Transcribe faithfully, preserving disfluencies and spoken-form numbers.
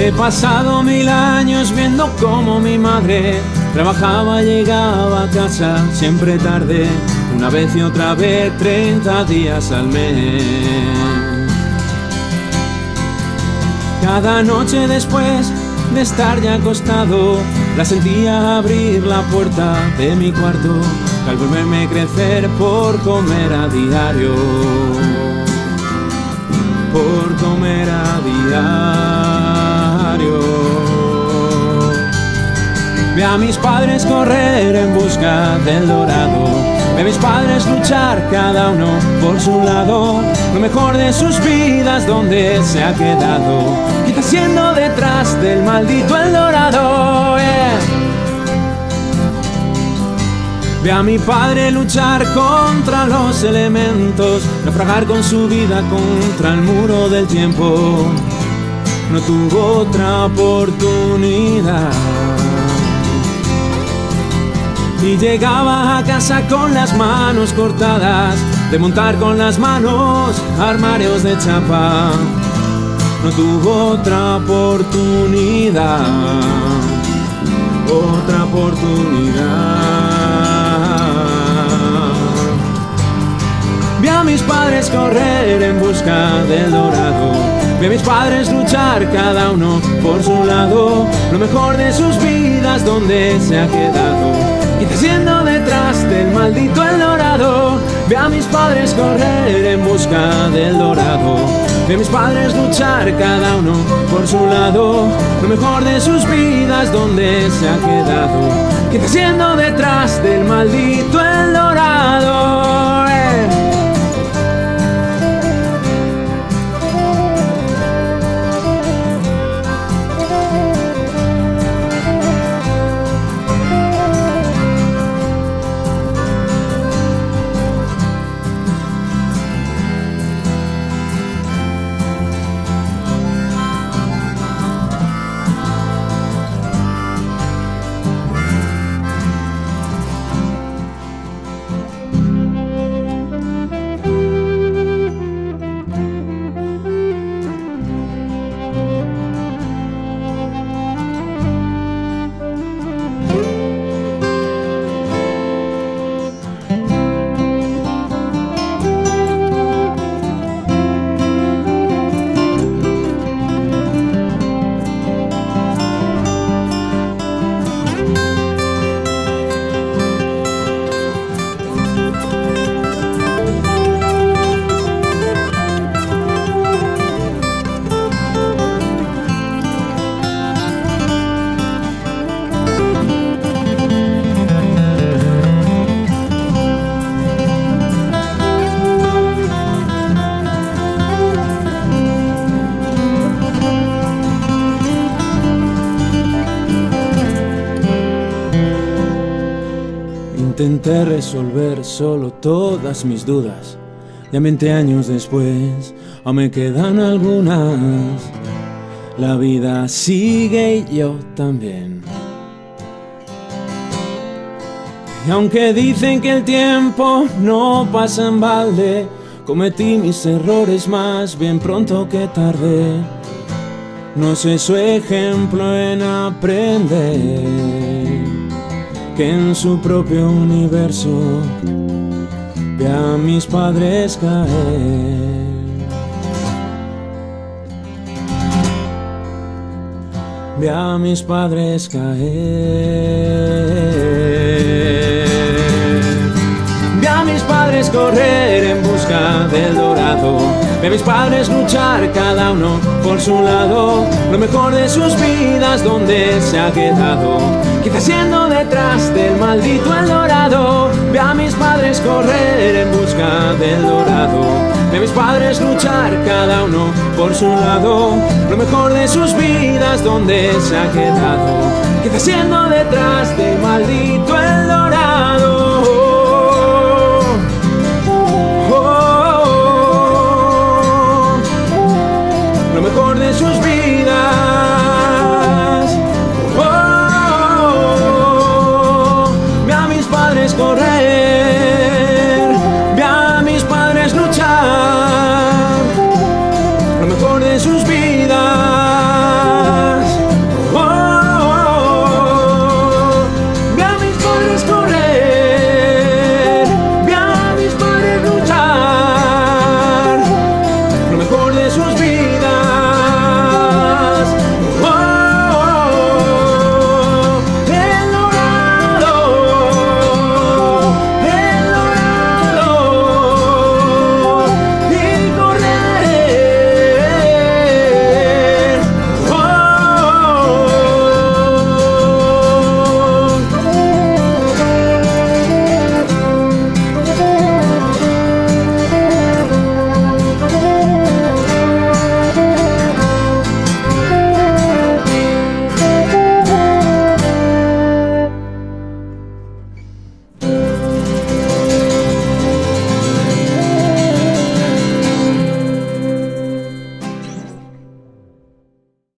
He pasado mil años viendo cómo mi madre trabajaba, llegaba a casa siempre tarde, una vez y otra vez, treinta días al mes. Cada noche después de estar ya acostado, la sentía abrir la puerta de mi cuarto, al volverme crecer por comer a diario, por comer a diario. Vi a mis padres correr en busca del dorado, vi a mis padres luchar cada uno por su lado, lo mejor de sus vidas donde se ha quedado, quizás siendo detrás del maldito El Dorado. Yeah. Vi a mi padre luchar contra los elementos, naufragar con su vida contra el muro del tiempo. No tuvo otra oportunidad y llegaba a casa con las manos cortadas, de montar con las manos armarios de chapa. No tuvo otra oportunidad, otra oportunidad. Vi a mis padres correr en busca del dorado, vi a mis padres luchar cada uno por su lado, lo mejor de sus vidas donde se ha quedado, quizás siendo detrás del maldito El Dorado. Vi a mis padres correr en busca del dorado, vi a mis padres luchar cada uno por su lado, lo mejor de sus vidas donde se ha quedado, quizás siendo detrás del maldito El Dorado. Eh. Intenté resolver solo todas mis dudas, ya veinte años después aún me quedan algunas. La vida sigue y yo también. Y aunque dicen que el tiempo no pasa en balde, cometí mis errores más bien pronto que tarde. No sé su ejemplo en aprender, que en su propio universo vi a mis padres caer. Vi a mis padres caer. Vi a mis padres correr en busca del dorado, vi a mis padres luchar cada uno por su lado, lo mejor de sus vidas donde se ha quedado, quizás siendo detrás del maldito El Dorado. Vi a mis padres correr en busca del dorado, vi a mis padres luchar cada uno por su lado, lo mejor de sus vidas donde se ha quedado, quizás siendo detrás del maldito El